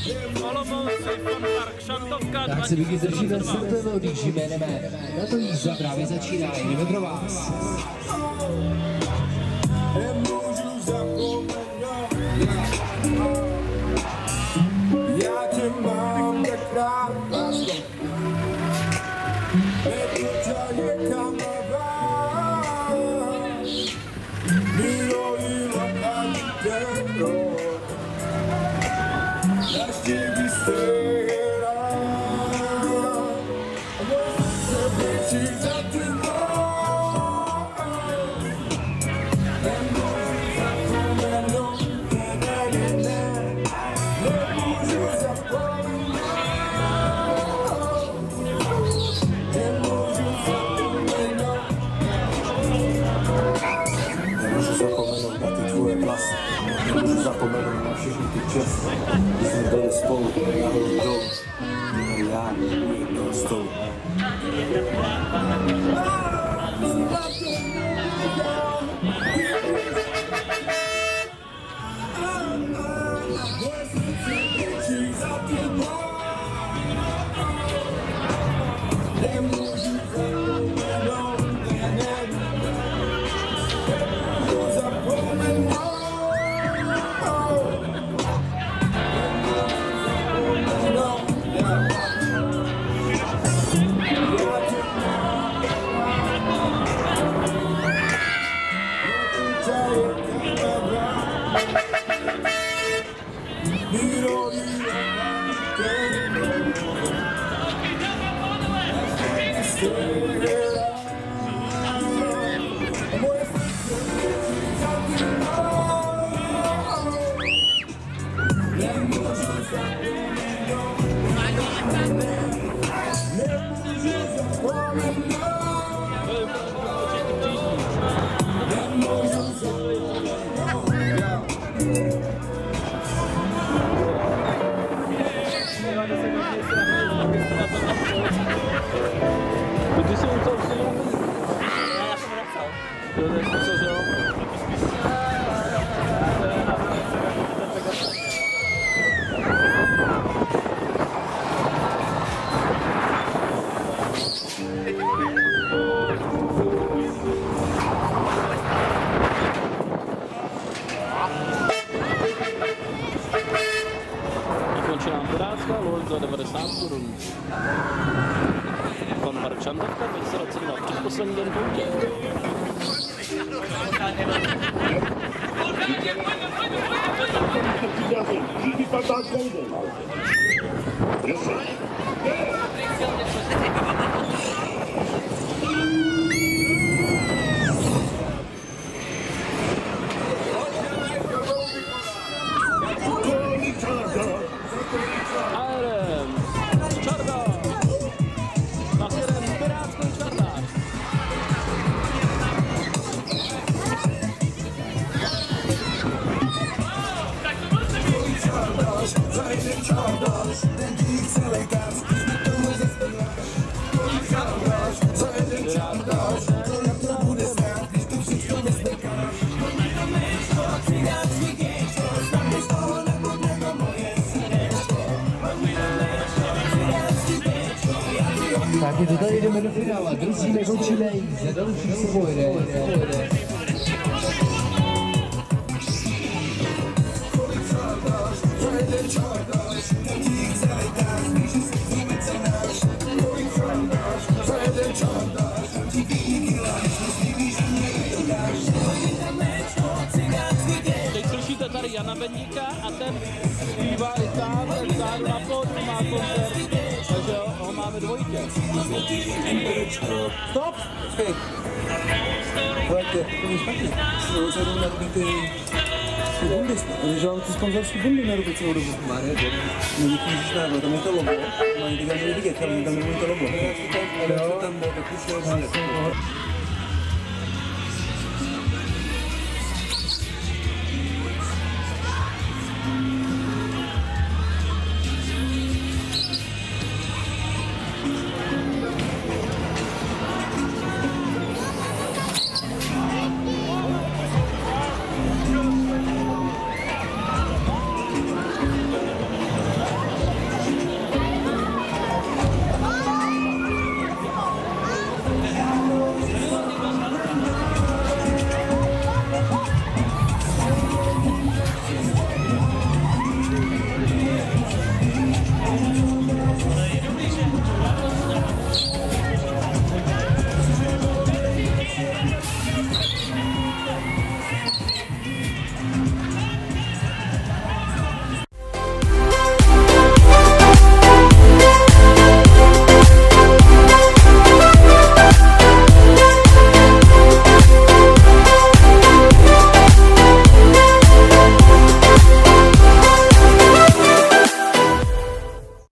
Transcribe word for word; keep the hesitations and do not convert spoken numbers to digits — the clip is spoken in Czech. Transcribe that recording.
Olomouci, FunParku Šantovka. Tak se díky držíme světlem, odjíždíme, jdeme. Na to Jízda právě začíná, jdeme pro vás. Já tě mám tak rád, lásko. Nebudu tě někam vás. Miluji lokální tempo. Naštěví se rád. Se běží za tebou. Nemůžu zapomenout. Ne, ne, ne. Nemůžu zapomenout. Nemůžu zapomenout. Nemůžu zapomenout na ty tvoje vlasy. Nemůžu zapomenout na všechny ty časy. My jsme byli spolu nahoru dolů. A já u jednoho stolu. Ty jsi něco už nemohl? Ne, já jsem nepsal. Jo, to je něco, že jo? Končí nám Pirátská loď za devadesát korun. FunParku Šantovka, dvacet dvacet dva, předposlední den poutě. Tak je to tady, jdeme do finále, druzíme, končíme, Jízda, další se pojede. Teď slyšíte tady Jana Beníka a ten zpívá i tam, ten zádu na pódiu má koncert, takže ho máme dvojitě. Stop! Hej! Hledajte, to je špatně. No, se jdou na ty ty bundy, protože mám ty sponzorský bundy na ruku celou dobu. Máre, dobře. No díky Ježíš náhle, tam je to logo, mají ty tam vidět, ale tam nebude to logo. Jo, tam bylo, tak už je